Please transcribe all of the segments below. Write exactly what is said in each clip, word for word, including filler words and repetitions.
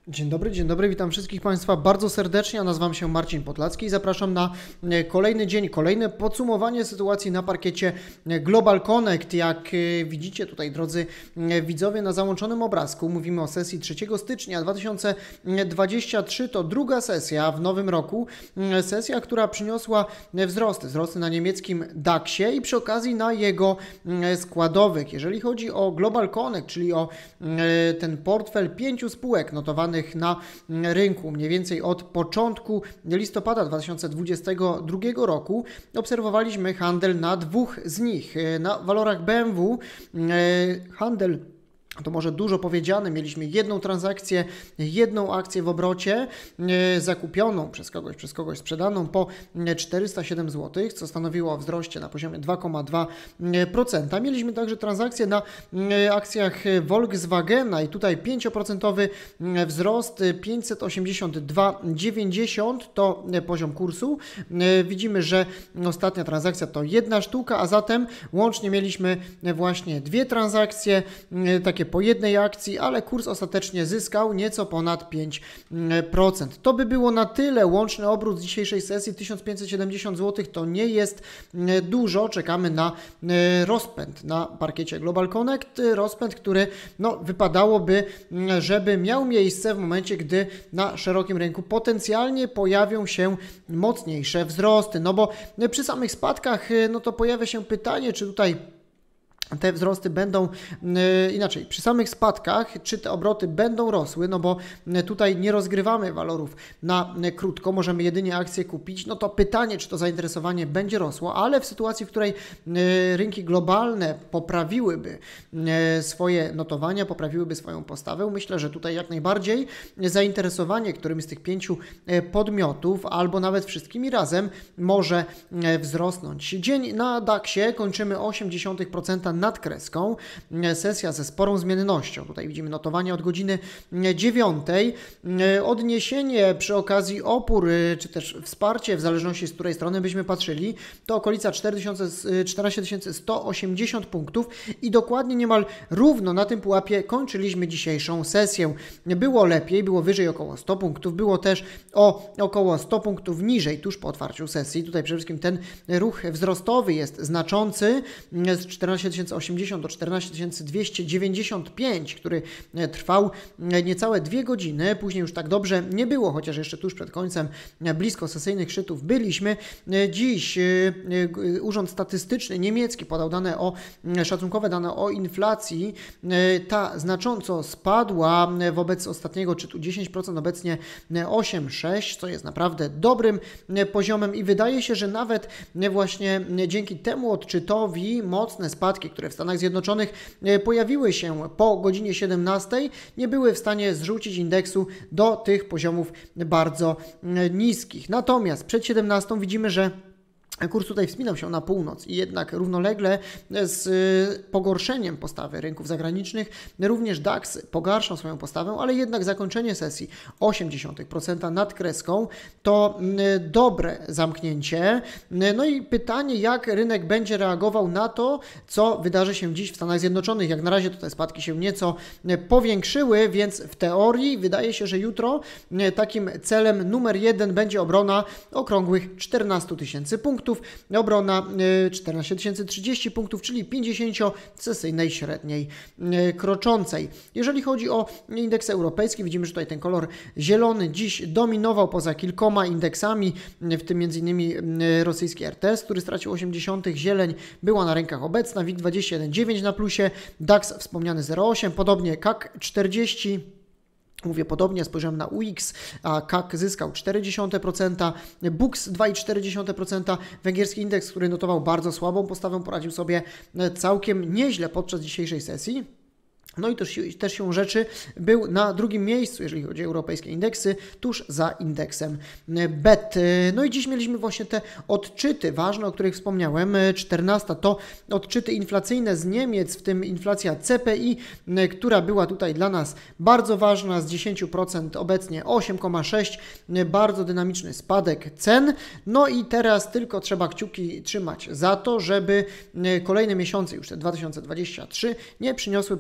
Dzień dobry, dzień dobry, witam wszystkich Państwa bardzo serdecznie. Ja nazywam się Marcin Podlacki i zapraszam na kolejny dzień, kolejne podsumowanie sytuacji na parkiecie Global Connect. Jak widzicie tutaj, drodzy widzowie, na załączonym obrazku mówimy o sesji trzeciego stycznia dwa tysiące dwudziestego trzeciego. To druga sesja w nowym roku. Sesja, która przyniosła wzrosty, wzrosty na niemieckim daksie i przy okazji na jego składowych. Jeżeli chodzi o Global Connect, czyli o ten portfel pięciu spółek notowanych na rynku mniej więcej od początku listopada dwa tysiące dwudziestego drugiego roku, obserwowaliśmy handel na dwóch z nich. Na walorach B M W handel, to może dużo powiedziane, mieliśmy jedną transakcję, jedną akcję w obrocie e, zakupioną przez kogoś, przez kogoś sprzedaną po czterysta siedem złotych, co stanowiło o wzroście na poziomie dwa przecinek dwa procent. Mieliśmy także transakcje na e, akcjach Volkswagena i tutaj pięć procent wzrost, pięćset osiemdziesiąt dwa przecinek dziewięćdziesiąt to poziom kursu. E, widzimy, że ostatnia transakcja to jedna sztuka, a zatem łącznie mieliśmy właśnie dwie transakcje, e, takie po jednej akcji, ale kurs ostatecznie zyskał nieco ponad pięć procent. To by było na tyle. Łączny obrót z dzisiejszej sesji tysiąc pięćset siedemdziesiąt złotych to nie jest dużo. Czekamy na rozpęd na parkiecie Global Connect. Rozpęd, który no, wypadałoby, żeby miał miejsce w momencie, gdy na szerokim rynku potencjalnie pojawią się mocniejsze wzrosty. No bo przy samych spadkach no to pojawia się pytanie, czy tutaj te wzrosty będą yy, inaczej, przy samych spadkach, czy te obroty będą rosły, no bo yy, tutaj nie rozgrywamy walorów na yy, krótko, możemy jedynie akcje kupić, no to pytanie, czy to zainteresowanie będzie rosło, ale w sytuacji, w której yy, rynki globalne poprawiłyby yy, swoje notowania, poprawiłyby swoją postawę, myślę, że tutaj jak najbardziej zainteresowanie którymś z tych pięciu yy, podmiotów, albo nawet wszystkimi razem może yy, wzrosnąć. Dzień na daksie kończymy osiem dziesiątych procent nad kreską. Sesja ze sporą zmiennością. Tutaj widzimy notowanie od godziny dziewiątej. Odniesienie przy okazji opór, czy też wsparcie, w zależności z której strony byśmy patrzyli, to okolica czternaście tysięcy sto osiemdziesiąt punktów i dokładnie niemal równo na tym pułapie kończyliśmy dzisiejszą sesję. Było lepiej, było wyżej około sto punktów, było też o około sto punktów niżej tuż po otwarciu sesji. Tutaj przede wszystkim ten ruch wzrostowy jest znaczący z czternaście tysięcy osiemdziesiąt do czternaście tysięcy dwieście dziewięćdziesiąt pięć, który trwał niecałe dwie godziny. Później już tak dobrze nie było, chociaż jeszcze tuż przed końcem blisko sesyjnych szczytów byliśmy. Dziś Urząd Statystyczny niemiecki podał dane o, szacunkowe dane o inflacji. Ta znacząco spadła wobec ostatniego szczytu dziesięć procent, obecnie osiem przecinek sześć procent, co jest naprawdę dobrym poziomem i wydaje się, że nawet właśnie dzięki temu odczytowi mocne spadki, które w Stanach Zjednoczonych pojawiły się po godzinie siedemnastej, nie były w stanie zrzucić indeksu do tych poziomów bardzo niskich. Natomiast przed siedemnastą widzimy, że kurs tutaj wspinał się na północ i jednak równolegle z pogorszeniem postawy rynków zagranicznych również DAX pogarszał swoją postawę, ale jednak zakończenie sesji osiem dziesiątych procent nad kreską to dobre zamknięcie. No i pytanie, jak rynek będzie reagował na to, co wydarzy się dziś w Stanach Zjednoczonych. Jak na razie tutaj spadki się nieco powiększyły, więc w teorii wydaje się, że jutro takim celem numer jeden będzie obrona okrągłych czternastu tysięcy punktów. Obrona czternaście tysięcy trzydzieści punktów, czyli pięćdziesięciosesyjnej średniej kroczącej. Jeżeli chodzi o indeks europejski, widzimy, że tutaj ten kolor zielony dziś dominował poza kilkoma indeksami, w tym m.in. rosyjski R T S, który stracił osiemdziesiąt. Zieleń była na rękach obecna, WIG dwadzieścia jeden przecinek dziewięć na plusie, DAX wspomniany zero przecinek osiem, podobnie C A C czterdzieści. Mówię podobnie, spojrzałem na U X, a C A C zyskał cztery przecinek procent, BUX dwa przecinek cztery procent, węgierski indeks, który notował bardzo słabą postawę, poradził sobie całkiem nieźle podczas dzisiejszej sesji. No i też, też siłą rzeczy był na drugim miejscu, jeżeli chodzi o europejskie indeksy, tuż za indeksem B E T. No i dziś mieliśmy właśnie te odczyty ważne, o których wspomniałem. czternasta to odczyty inflacyjne z Niemiec, w tym inflacja C P I, która była tutaj dla nas bardzo ważna, z dziesięć procent obecnie osiem przecinek sześć procent, bardzo dynamiczny spadek cen. No i teraz tylko trzeba kciuki trzymać za to, żeby kolejne miesiące, już te dwa tysiące dwudziesty trzeci, nie przyniosły powrotu w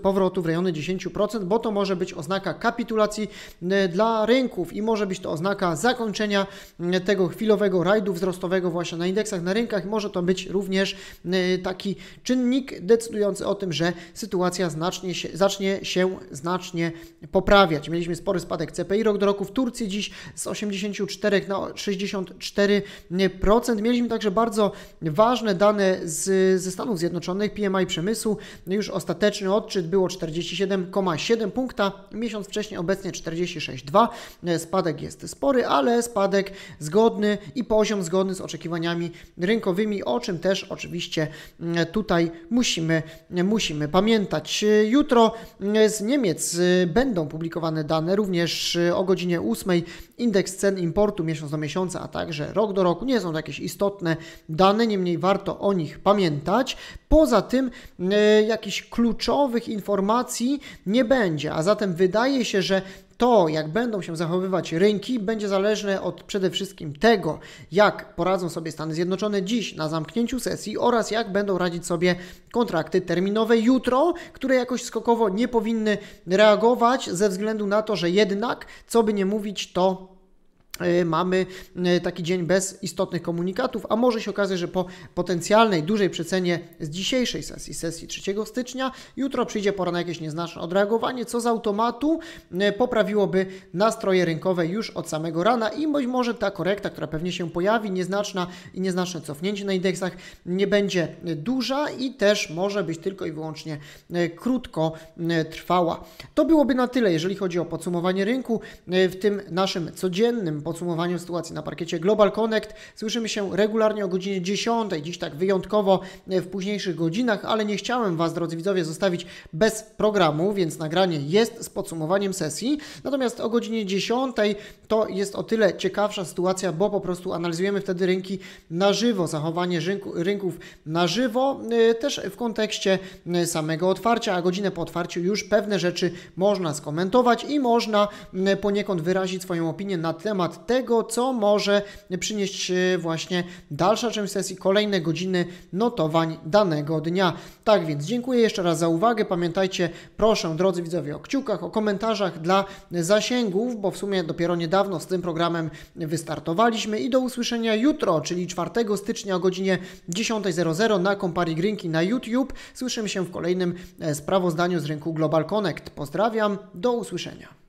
rejony dziesięć procent, bo to może być oznaka kapitulacji dla rynków i może być to oznaka zakończenia tego chwilowego rajdu wzrostowego właśnie na indeksach, na rynkach. Może to być również taki czynnik decydujący o tym, że sytuacja znacznie się, zacznie się znacznie poprawiać. Mieliśmy spory spadek C P I rok do roku w Turcji dziś z osiemdziesiąt cztery na sześćdziesiąt cztery procent. Mieliśmy także bardzo ważne dane z, ze Stanów Zjednoczonych, P M I przemysłu. Już ostateczny odczyt było czterdzieści siedem przecinek siedem punkta, miesiąc wcześniej obecnie czterdzieści sześć przecinek dwa. Spadek jest spory, ale spadek zgodny i poziom zgodny z oczekiwaniami rynkowymi, o czym też oczywiście tutaj musimy, musimy pamiętać. Jutro z Niemiec będą publikowane dane, również o godzinie ósmej indeks cen importu miesiąc do miesiąca, a także rok do roku. Nie są to jakieś istotne dane, niemniej warto o nich pamiętać. Poza tym e, jakichś kluczowych informacji nie będzie, a zatem wydaje się, że to, jak będą się zachowywać rynki, będzie zależne od przede wszystkim tego, jak poradzą sobie Stany Zjednoczone dziś na zamknięciu sesji oraz jak będą radzić sobie kontrakty terminowe jutro, które jakoś skokowo nie powinny reagować ze względu na to, że jednak, co by nie mówić, to mamy taki dzień bez istotnych komunikatów, a może się okazać, że po potencjalnej dużej przecenie z dzisiejszej sesji, sesji trzeciego stycznia, jutro przyjdzie pora na jakieś nieznaczne odreagowanie, co z automatu poprawiłoby nastroje rynkowe już od samego rana i być może ta korekta, która pewnie się pojawi, nieznaczna i nieznaczne cofnięcie na indeksach nie będzie duża i też może być tylko i wyłącznie krótko trwała. To byłoby na tyle, jeżeli chodzi o podsumowanie rynku w tym naszym codziennym podsumowaniu sytuacji na parkiecie Global Connect. Słyszymy się regularnie o godzinie dziesiątej, dziś tak wyjątkowo w późniejszych godzinach, ale nie chciałem Was, drodzy widzowie, zostawić bez programu, więc nagranie jest z podsumowaniem sesji. Natomiast o godzinie dziesiątej to jest o tyle ciekawsza sytuacja, bo po prostu analizujemy wtedy rynki na żywo, zachowanie rynku, rynków na żywo, też w kontekście samego otwarcia, a godzinę po otwarciu już pewne rzeczy można skomentować i można poniekąd wyrazić swoją opinię na temat tego, co może przynieść właśnie dalsza część sesji, kolejne godziny notowań danego dnia. Tak więc dziękuję jeszcze raz za uwagę. Pamiętajcie, proszę, drodzy widzowie, o kciukach, o komentarzach dla zasięgów, bo w sumie dopiero niedawno z tym programem wystartowaliśmy i do usłyszenia jutro, czyli czwartego stycznia o godzinie dziesiątej zero zero na Comparing Rynki na YouTube. Słyszymy się w kolejnym sprawozdaniu z rynku Global Connect. Pozdrawiam, do usłyszenia.